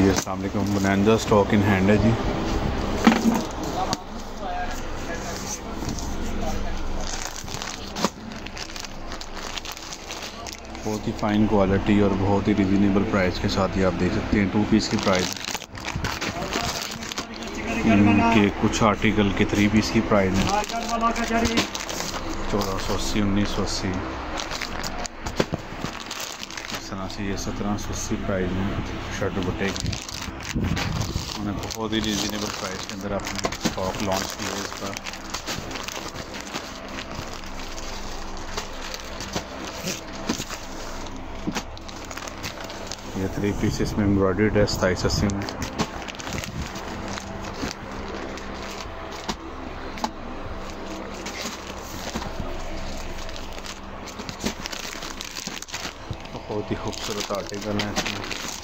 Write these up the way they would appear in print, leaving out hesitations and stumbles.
जी अस्सलाम वालेकुम। Bonanza stock in hand है जी। बहुत ही फ़ाइन क्वालिटी और बहुत ही रिजनेबल प्राइस के साथ ही आप देख सकते हैं 2 पीस की प्राइस। इनके कुछ आर्टिकल के 3 पीस की प्राइस है 1480, 1980। इस तरह से ये 1780 प्राइस है शर्ट दुपट्टे की। उन्हें बहुत ही रिजनेबल प्राइस के अंदर आपने स्टॉक लॉन्च किया है इसका। ये 3 पीसेस में एम्ब्रॉयडर्ड है 2780 में। बहुत ही खूबसूरत आर्टिकल है इसमें।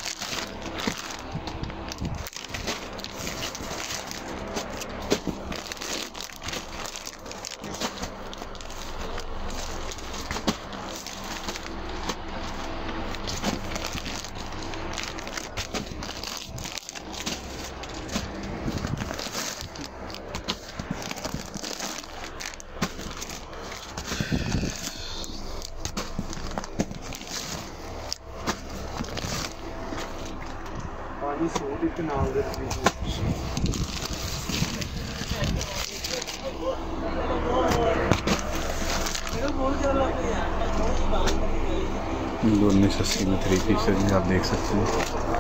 दो 1980 में 3 पीस है आप देख सकते हैं।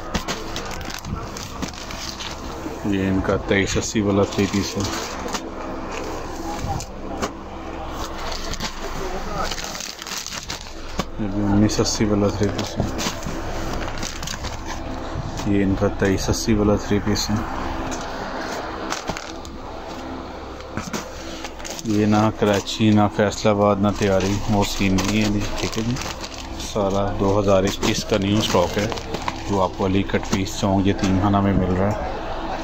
ये इनका 2380 वाला 3 पीस है। ये भी 1980 वाला 3 पीस है। ये इनका 2380 वाला 3 पीस है। ये ना कराची ना फैसलाबाद ना तैयारी वो सीन नहीं है जी। ठीक है जी, सारा 2021 का न्यू स्टॉक है जो आपको अली कट पीस चौंक यतीमखाना में मिल रहा है।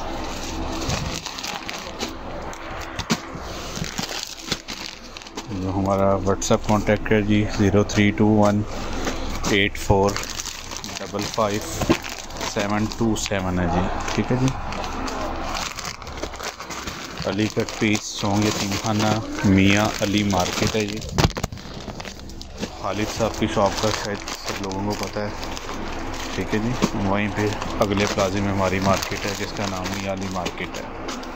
जो हमारा व्हाट्सएप कॉन्टेक्ट है जी 032184555727 है जी। ठीक है जी, अली कट पीस चौंक यतीमखाना मियाँ अली मार्केट है जी। खालिद साहब की शॉप का शायद सब लोगों को पता है। ठीक है जी, वहीं पे अगले प्लाजे में हमारी मार्केट है जिसका नाम मियाँ अली मार्केट है।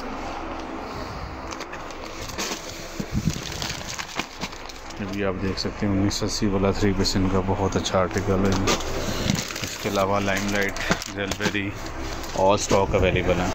अभी आप देख सकते हैं 1980 वाला 3 पीस इनका बहुत अच्छा आर्टिकल है जी। इसके अलावा limelight, jewellery all stock available है।